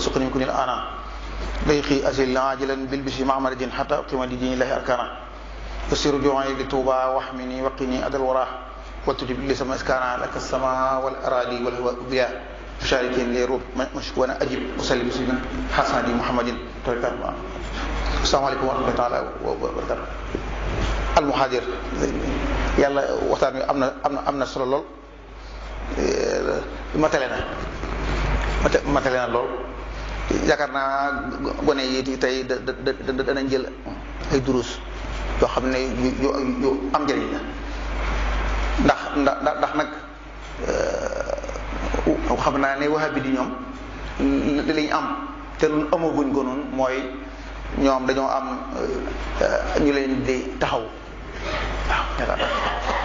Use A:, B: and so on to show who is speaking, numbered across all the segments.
A: warzuqni kunil ana ضيقي أزل عاجلا بالبشر مع مرض حتى أقيم لدين الله أركانا يسير جوعي لتوبة واحمني وقني أذى الورى وتجب لي سما إسكانا لك السماء والأراضي والهواء بها مشاركين لي روب مشكوانا أجب وسلم سيدنا حسن دي محمد السلام عليكم ورحمة الله تعالى وبركاته المحاضر يلا وقتان أمنا صلى الله متلنا لول yaakaar naa gone yi tey danañ jël ay durus yoo xam ne yu am njëriñ la ndax nag xam naa ne wahabi di ñoom li lañ am te ñun amaguñ ko noonu mooy ñoom dañoo am ñu leen di taxaw waaw yaakaar naa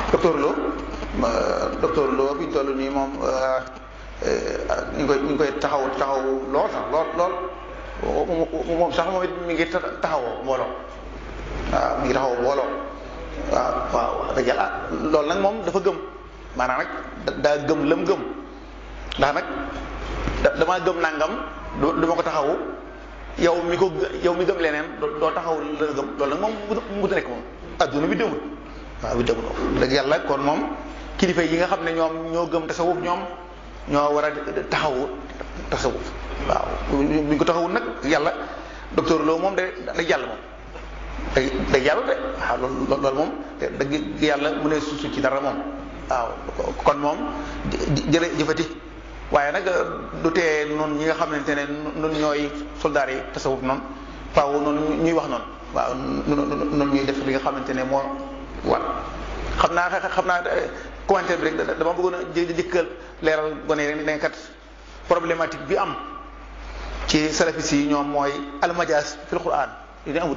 A: docteur Lo bi ñu toll nii moom ñu ngi koy taxaw lool sax lool moom sax moom it mi ngi taxawoo mbooloo waaw mi ngi taxawoo mbooloo waaw dëgg yàlla loolu nag moom dafa gëm maanaam nag daa gëm lam gëm ndax nag damaa gëm nangam duma ko taxawu yow mi gëm leneen doo taxaw la gëm loolu nag moom mu nekk moom adduna bi demul waaw bi demul dëgg yàlla kon moom kilifa yi nga xam ne ñoom ñoo gëm tasawuf ñoom ñoo war a taxawu tasawuf waaw buñ ko taxawul nag yàlla docteur Lo moom day jàll moom day jàll de waaw loolu moom dëgg yàlla mu ne suuf ci dara moom waaw kon moom jëfati waaye nag du tee noonu ñi nga xamante ne nun ñooy soldaar yi tasawuf noonu faaw noonu ñuy wax noonu waaw noonu ñuy def li nga xamante ne moo war xam naa commentaire bi rek dama bëggoon a jëkkal leeral gone yi rek ne kat problématique bi am ci salafis yi ñoom mooy almajaas fil quran li ne amut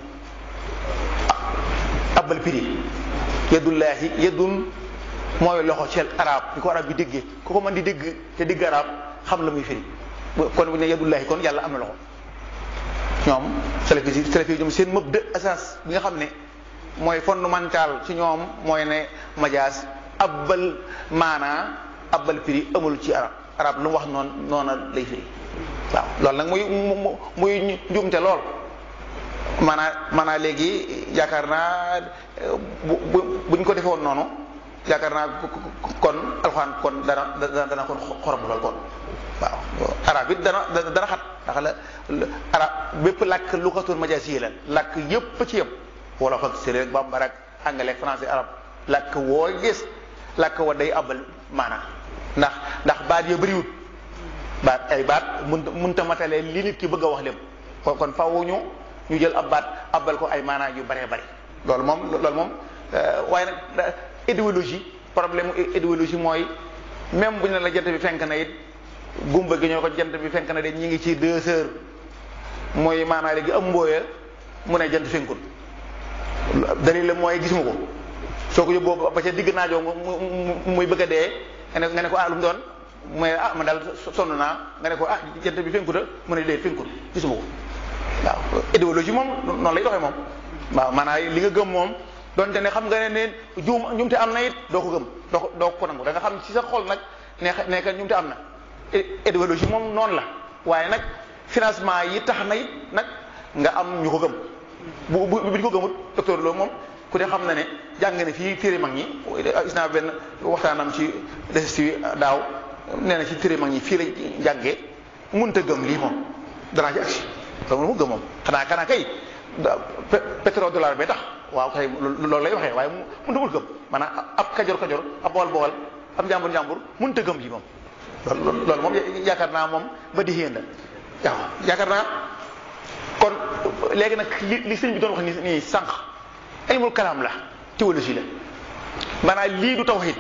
A: abbal piri yadullahi yadun mooy loxo ci arab bi ko arab bi déggee ku ko mën di dégg te dégg arab xam la muy firi kon bu ne yadullahi kon yàlla am na loxo ñoom salafis yi ñoom seen mëbda asas bi nga xam ne mooy fondamental ci ñoom mooy ne majaas abbal maanaa abbal firi amul ci arab lu mu wax noona lay firi waaw loolu nag muy njuumte lool maanaa léegi yaakaar naa buñ ko defewoon noonu yaakaar naa kon alxuraan kon dana kon xorom lool kon waaw arab it dana xat ndax la arab bépp làkk luxatul majaas yi la làkk yépp ci yëpp wolof ak séeréer ak bambara ak anglais ak français arab làkk woo gis làkk wa day abal maanaam ndax baat yo bëriwut baat mënta matale li nit ki bëgg a wax lépp kon faaw ñu jël ab baat abal ko ay maanaa yu bëree bëri loolu moom waaye nag idéologie problème idéologie mooy même bu ñu ne la jant bi fenk na it gumba gi ñoo ko jant bi fenk na de ñi ngi ci 2 heures mooy maanaa léegi am mbooya mu ne jant fenkul dalil la mooy gisuma ko soo ko yóbboo ba ca digg naajoo muy bëgg a dee nga ne ko lu mu doon mooy man daal sonn naa nga ne ko jant bi fenkuta mu ne dee fenkut gisuma ko waaw idéologie moom noonu lay doxee moom waaw maanaam li nga gëm moom donte ne xam nga ne njuumte am na it doo ko gëm doo ko nangu da nga xam ci sa xol nag ne que njuumte am na idéologie moom noonu la waaye nag financement yi tax na it nag nga am ñu ko gëm bu ñu ko gëmut docteur Lo moom ku ne xam na ne jàng ne fii téere mag ñi gis naa benn waxtaanam ci desesti daaw nee na ci téere mag ñi fii la jàngee mënut a gëm lii moom danaa ci agsi loolu mu gëm moom xanaa kay pétrole dollar bay tax waaw kay loolu lay waxee waaye mënut a gëm maanaam ab kajoor ab bool ab njàmbur mënut a gëm lii moom loolu moom yaakaar naa moom ba di xéen la waaw yaakaar naa kon léegi nag li sëñ bi doon wax nii sànq ilmul kalaam la théologie la maanaam lii du tawhid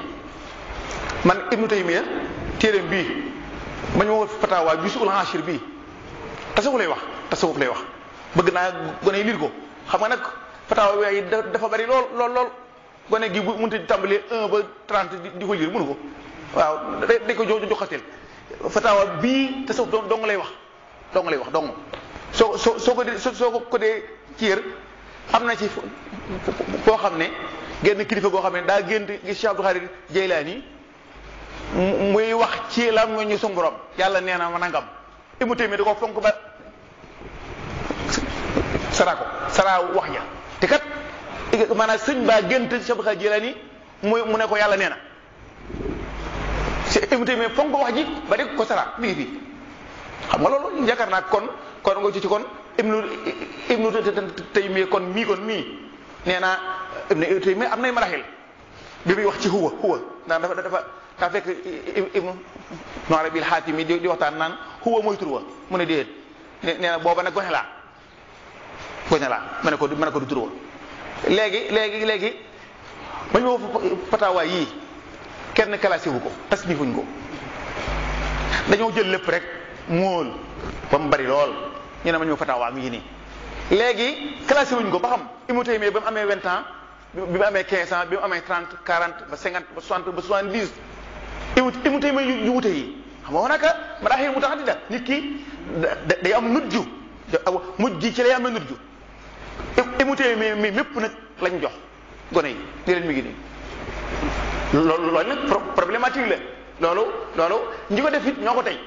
A: man Ibnu Taymiya téeréem bii ma ñu fatawa jusul ashir bii tasawuf lay wax bëgg naa gone yi liir ko xam nga nag fatawa waaye dafa bari lool gone gi bu mënta tàmbalee 1 ba 30 di ko liir mënu ko waaw dañ ko joxatil fatawa bii tasawuf dong lay wax soo ko dee ciir am na ci koo xam ne genn kilifa goo xam ne daa gént gis Cheikh Abdou Khadir Jeylaani muy wax ci la ñu suñu borom yàlla nee na ma nangam Ibnu Taymiya da ko fonk ba saraa wax ja te kat maanaam sëñ baa gént Cheikh Abdul Qaadir Jilaani mu ne ko yàlla nee na Ibnu Taymiya fonk wax ji ba dégg ko saraa mi ngi fii xam nga loolu yaakaar naa kon nga ci kon Ibnu Taymiya kon mii nee naa Ibnu Taymiya am nay maraxil bi muy wax ci huwa ndax dafa fekk Ibnu Arabi al-Haatimi di waxtaan naan huwa mooy tur wa mu ne déedéet nee na booba nag gone laa ma ne ko du tur wa léegi ba ñu fataawaay yii kenn classé wu ko tasnifuñ ko dañoo jël lépp rek mool ba mu bari lool ñu ne ma ñu fataawaa mi ngi nii léegi classé wuñ ko ba xam Ibnu Taymiya ba mu amee 20 ans bi mu amee 15 ans bi mu amee 30 40 ba 50 ba 60 ba 70 Ibnu Taymiya yu wute yi xam nga naka maraaxil mutaaddida nit ki day am nujju mujj gi ci lay amee nujju Ibnu Taymiya mi mépp nag lañ jox gone yi ni leen mi ngi nii loolu nag problématique la loolu ñi ko def it ñoo ko tey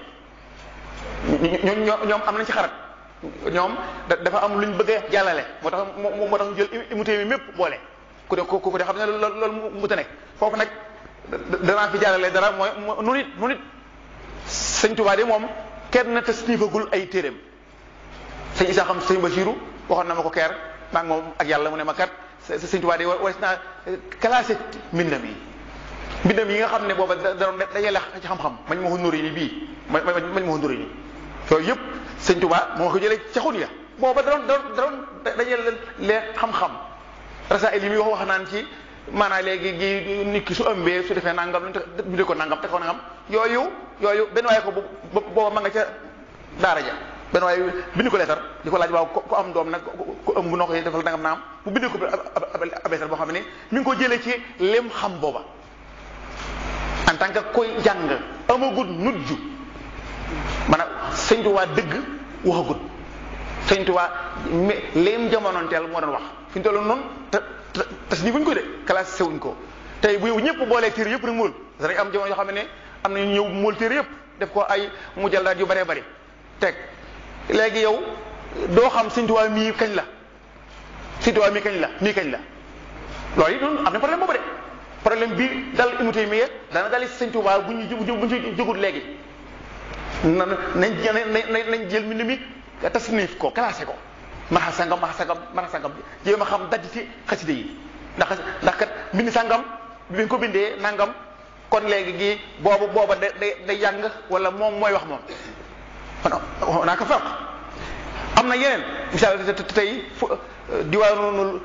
A: ñoom am nañ ci xarat ñoom dafa am luñ bëgg a jàllale moo tax ñu jël Ibnu Taymiya mépp boole ku de xam ne loolu mu ta nekk foofu nag danaa fi jàllale dara mooy nu nit sëñ Tuubaa de moom kenn tasnifagul ay téeréem sëñ Isaa xam sëñ Basiiru waxoon na ma ko keer maa ngi moom ak yàlla mu ne ma kat sëñ Tuubaa de waris naa classé mbindam yi nga xam ne booba daroon dajale ci xam-xam mañ ma ko nuri ni bii mañ ma ko nuri ni yooyu yëpp sëñ Tuubaa moo ko jëlee ca xun ya booba daroon dajale lee xam-xam rasaa'il yi muy wax naan ci maanaam léegi gi nit ki su ëmbee su defee nangam ñu de ko nangam te ko nangam yooyu benn waaye ko booba ma nga ca daara ja benn waaye bind ko leetar di ko laaj waaw ko am doom nag ko ëmb noo koy defal nangam naam bu bind ko ab leetar boo xam ne mi ngi ko jëlee ci lim xam booba en tant que koy jàng amagut nujju maanaam sëñ Tuubaa dëgg waxagut sëñ Tuubaa lim jamonoonteel moo doon wax fi ñu toll noonu tas ni buñ ko de classé wuñ ko tey bu yow ñëpp boolee téere yëpp nag mool danañ am jamono yoo xam ne am nañu ñëw mool téere yëpp def ko ay mujallaat yu bëree bëri teg léegi yow doo xam sëñ Tuubaa mii kañ la sëñ Tuubaa mii kañ la loolu it am na problème boobu de problème bi dal Ibnu Taymiya dana dali sëñ Tuubaa bu ñu jógut léegi nañ jël mbind mi tasnif ko classé ko maxa sangam jéem a xam daj ci xaside yi ndax kat mbind sangam bi nga ko bindee nangam kon léegi gi booba day yàng wala moom mooy wax moom naa ko farq am na yeneen misaal tey diwaanul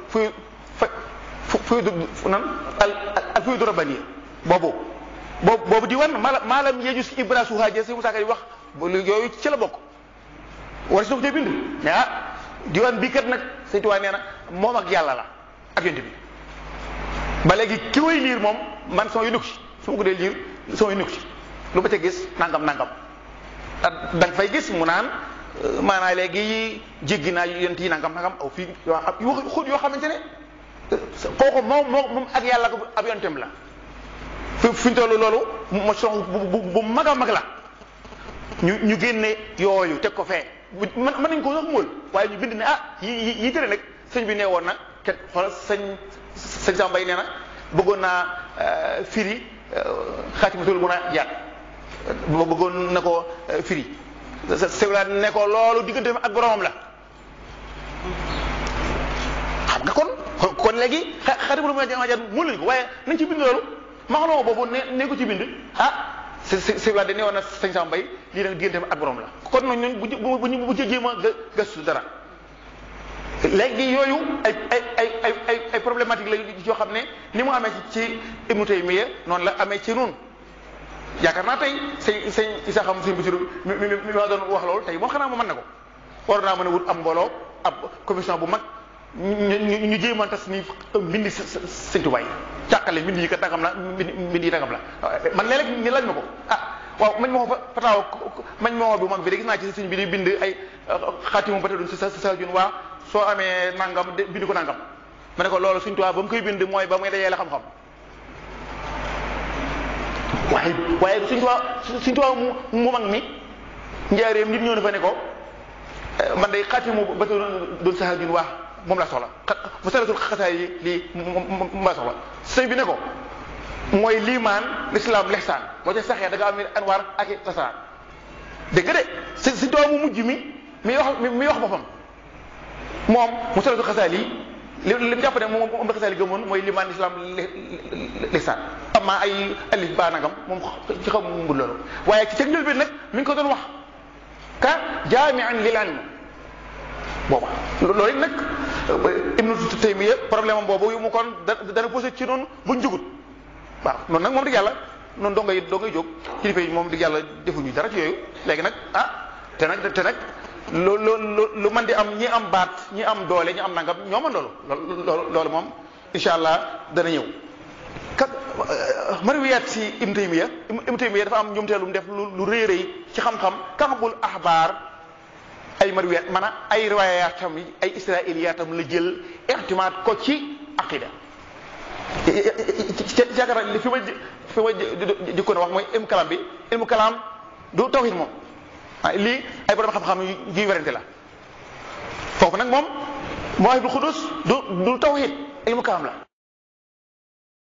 A: fuyu rabani boobu diwaan maalam yeejus ki ibrasu haaja si musaaka yi wax yooyu ci la bokk war si na ko cee bind mais diwaan bii kat nag sëñ Tuubaa nee na moom ak yàlla la ak yonent bi ba léegi ki way liir moom man sama yu nekku ci su ma ko dee liir sama yu nekku ci lu ba ca gis nangam da nga fay gis mu naan maanaam léegi jéggi naa yonent yi nangam aw fii xut yoo xamante ne kooku moom ak yàlla ko ab yonentam la fi ñu toll loolu mo sox bu mag a mag la ñu génne yooyu teg ko fee mën nañ ko sax móol waaye ñu bind ne yi tëre nag sëñ bi nee woon na ket xoolal sëñ Samba Mbaye nee na bëggoon naa firi xaatimatul munaajaat bëggoon na ko firi sewlaat ne ko loolu diggante ak boromam la xam nga kon léegi xaatimatul munaajaat móol lañ ko waaye nañ ci bind loolu maxanoo boobu ne ko ci bind sewlaat de nee woon na sëñ Samba Mbaye lii nag diggante ak borom la kon noonu bu ci jéem a gëstu dara léegi yooyu ay problématique la yoo xam ne ni mu amee ci Ibnu Taymiya noonu la amee ci noonu yaakaar naa tey sëñ Isaa xam sëñ Basiru mi ma doon wax loolu tey moom xanaa mu mën na ko war naa mën a wut am mbooloo ab commission bu mag ñu jéem a tas ni mbindi sëñ Tuubaa yi càqale mbind yi kat nangam la mbind yi nangam la man léeg-léeg ni laaj ma ko waaw mañ moo fa fataaw mañ moo bi mag bi de gis naa ci sëñ bi di bind ay xaatimu ba tedun sa jun waa soo amee nangam bind ko nangam ma ne ko loolu Sëñ Tuubaa ba mu koy bind mooy ba muy dajee la xam-xam waaye Sëñ Tuubaa mu mag mi njaareem nit ñëw na fa ne ko man day xaatimu ba doon saxaajun waa moom laa soxla bu salatul xasaay yi lii moom laa soxla sëñ bi ne ko mooy liimaan lislaam lexsaan boo ca saxee da nga am anwaar ak i tasaan dégg nga de si doomu mujj mi wax boppam moom mu salatul xasaay yi li mu jàpp ne moom la xasaay yi gëmoon mooy liimaan lislaam lexsaan amma ay alif ba nangam moom ci xaw mu mbul loolu waaye ci njël bi nag mi ngi ko doon wax ka jaami'an lil ilm booba loolu it nag Ibnu Taymiya problème am boobu yu mu kon dana posé ci noonu buñ jugut waaw noonu nag moom dig yàlla noonu doo ngay jóg kilifa yi moom dig yàlla defuñu dara ci yooyu léegi nag te nag lu man di am ñi am baat ñi am doole ñi am nangam ñoo man loolu moom insha allah dana ñëw kat marwiyaat si Ibnu Taymiya dafa am ñumteelum def lu rëy rëy ci xam-xam kaxabul axbaar ay marwiyaat maanaam ay riwaayaatam ay israiliyaatam la jël ihtimaat ko ci aqida yaakaar naa fi ma jëkkoon a wax mooy ilmu kalaam du tawhid moom lii ay borom xam-xam yu werante la foofu nag moom Mawaahibul Quddus du tawhid ilmu kalaam la